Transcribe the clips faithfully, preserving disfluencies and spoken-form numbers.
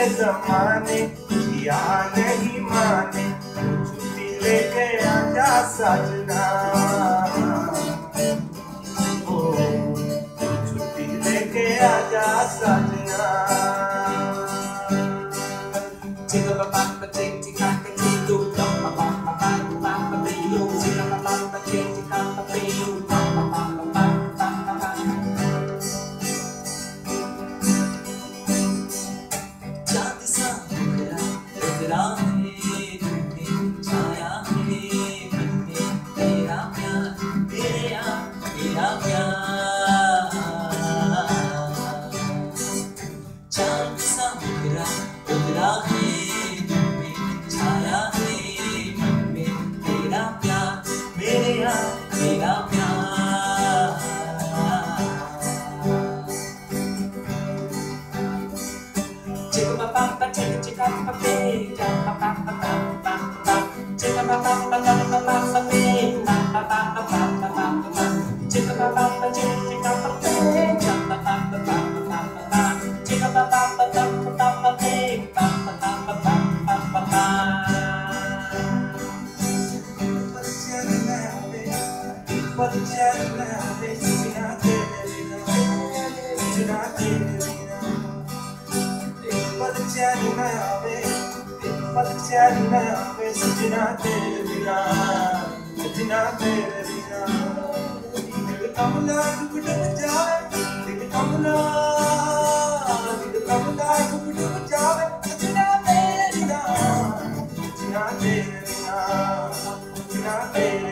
जमाने किया नहीं माने, छुट्टी लेके आजा सजना, ओ छुट्टी लेके आजा सजना। Chica ba ba ba chick chica ka chido ba ba ba ba ba ba ba ba yo chica ba ba ba chick chica ba ba yo ba ba ba ba ba ba ba ba चांद सा मुखड़ा तेरा है तुमने छाया है मन में तेरा प्यार मेरे यार तेरा प्यार चांद सा मुखड़ा तेरा है तेरा प्यार चिका ba ba ba चिका चिका ba be ba ba ba ba ba ba ba चिका ba ba ba ba ba ba ba be ba ba ba ba ba ba ba ba चिका ba ba ba चिका चिका ba be ba ba ba ba ba ba ba चिका ba ba ba ba ba ba be ba ba ba ba ba ba ba But China, they see not there, not there. But China, they, but China, they see not there, not there. They come along to put up a job, they come along, they come along to put up a job, not there, not there, not there.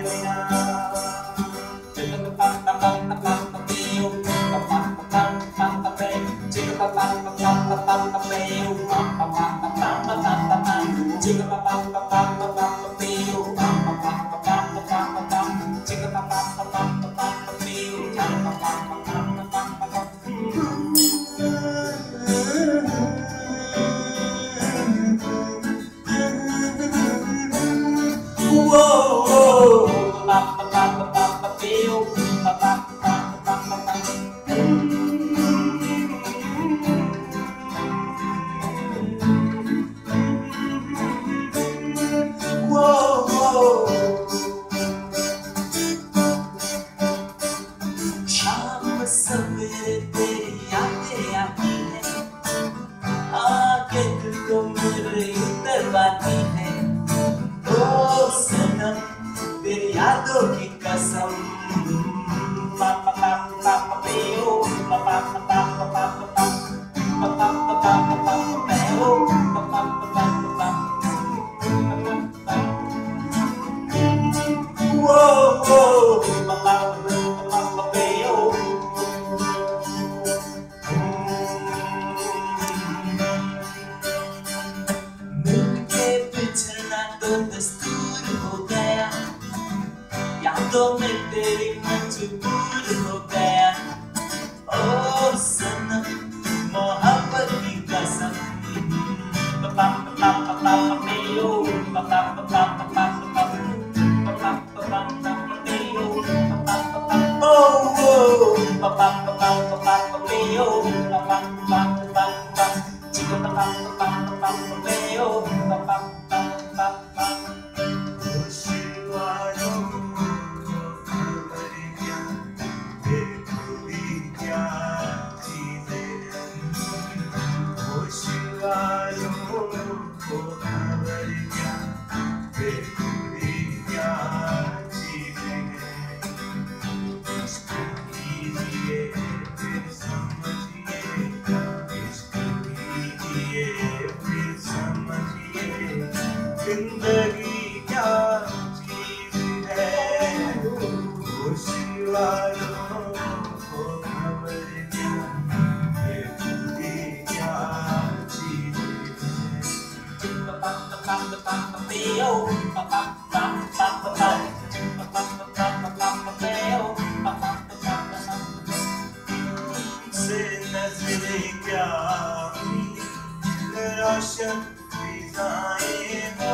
यादों की कसम पापा पापा पापा पेओ पापा पापा पापा पापा पापा पापा पापा पेओ पापा पापा पापा वो वो पापा पापा पेओ मिलके बिछड़ना तो दस्तूर हो गया यादों में तेरी मजबूर हो गया ओ सनम मोहब्बत की कसम पापा पापा पापा पेओ पापा पापा पापा पापा पापा पापा पेओ पापा पापा ओ ओ पापा पापा पापा पेओ पापा पापा पापा चिका पापा पापा पापा पेओ पापा पापा पापा जिंदगी क्या चीज है खुशी वालों को खबर क्या ये पूरी क्या चीज है पापा पापा पापा पेओ पापा पापा पापा पापा पापा पेओ पापा पापा से नजरे क्या रोशन फिजाएं हो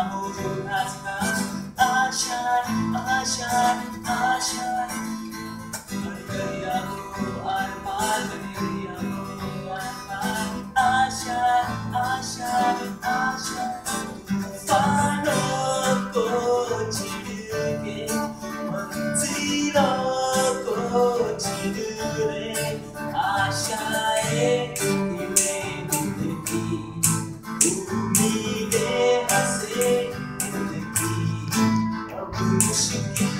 모두 하지만 아샤 아샤 아샤 Beriamu arman, beriamu arman, Asha, Asha, Asha. Fano ko chiruke, manzilo ko chirure, Asha e hime nuteki, umi de hase nuteki, wabushiki.